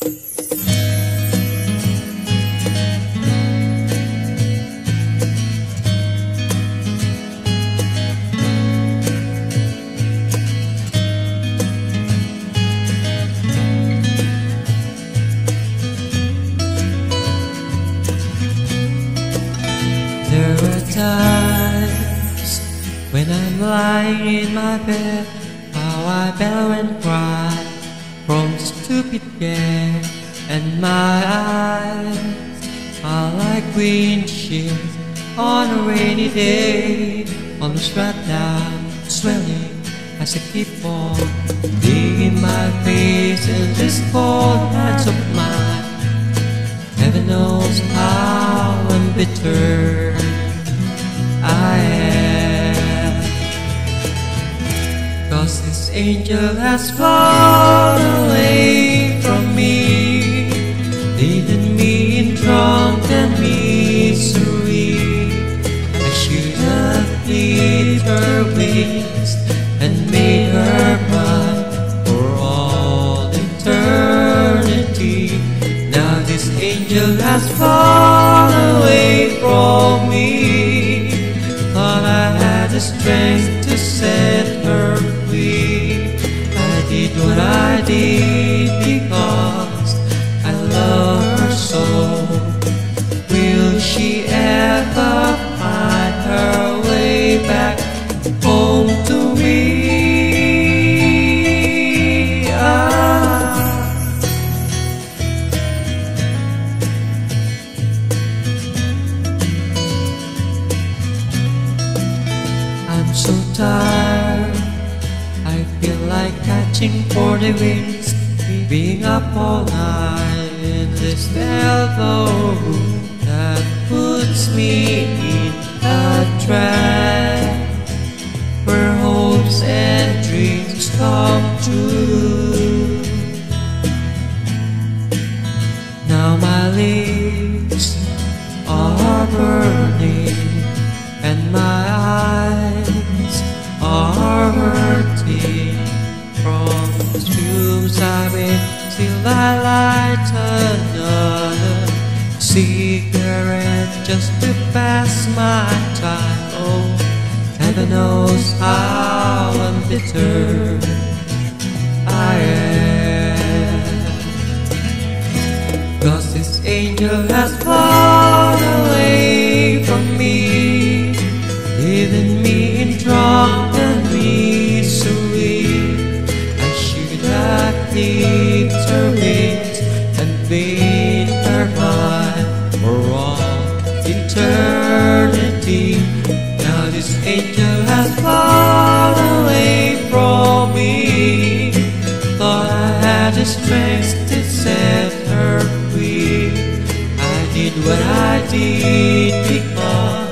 There were times when I'm lying in my bed, how I bellow and cry from the stupid care, and my eyes are like windshields on a rainy day, almost right now, swelling as I keep on digging my face in this cold hands of mine. Heaven knows how bitter I am, 'cause this angel has flown away from me, leaving me in drunken misery. I should have pleaded her wings and made her mine for all eternity. Now this angel has flown away from me. Thought I had the strength to set her free. I did what I did because I love her so. Will she ever find her way back home to me? I'm so tired, I feel like catching for the winds, being up all night in this elbow that puts me in a trap, where hopes and dreams come true. Now my lips are burning and my eyes are hurting from the fumes I'm in, till I light another cigarette just to pass my time. Oh, heaven knows how bitter I am, 'cause this angel has flown away from me, leaving me in drunken misery. I should have clipped her wings and made her mine for all eternity. Now this angel has flown away from me. Thought I had the strength to set her free. I did what I did because